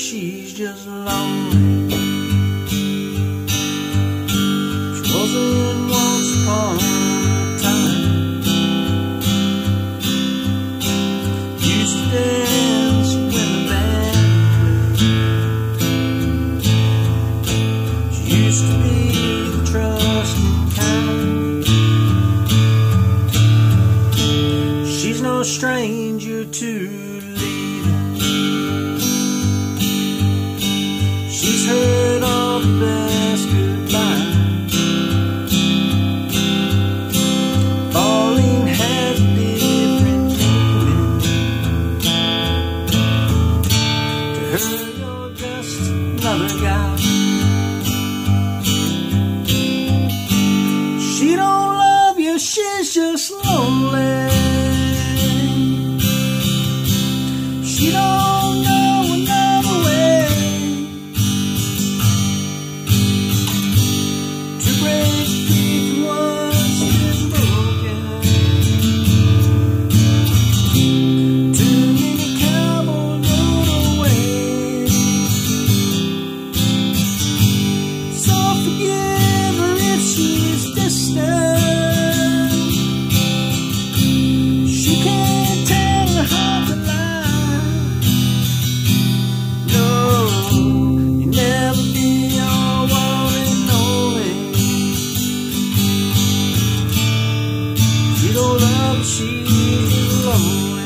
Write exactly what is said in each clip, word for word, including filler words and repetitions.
she's just lonely. She wasn't once upon a time. Used to dance when the band played. She used to be the trusting kind. She's no stranger to she's heard all the best goodbyes. Pauline has a different meaning. To her, you're just another guy. She don't love you, she's just lonely. She don't know another way to break free from what's been broken. Too many cowboys rode away. So forgive her if she's distant. She can't tell her heart to lie. No, you'll never be all one and only. She don't love you, she's lonely.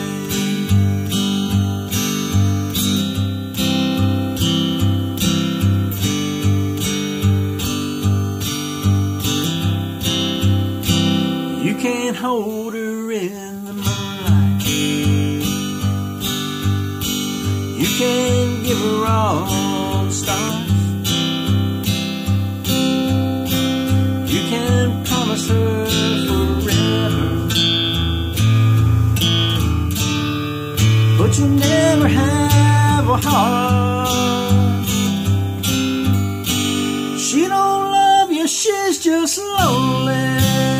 You can't hold her in the moonlight. You can't give her all the stars. You can promise her forever, but you'll never have a heart. She don't love you, she's just lonely.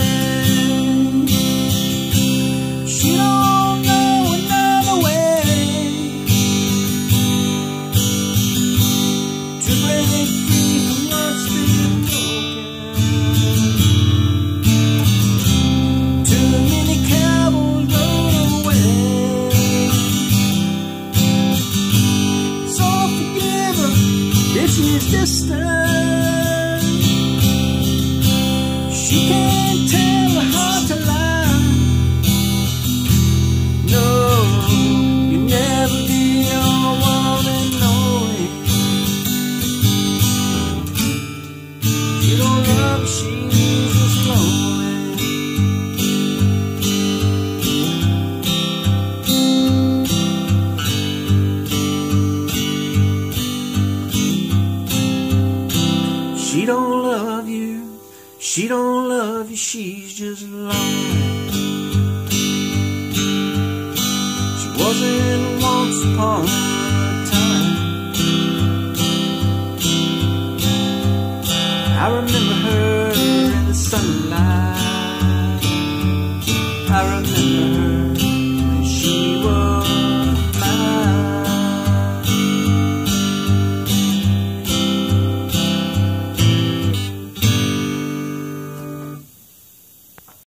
She don't know another way to break free from what's been broken. Too many cowboys rode away. So forgive her if she's distant. She can't tell her heart to lie. No, you'll never be all one and only. She don't love you, she's just lonely. She don't love you, she don't love you, she's just lonely. She wasn't once upon a time. I remember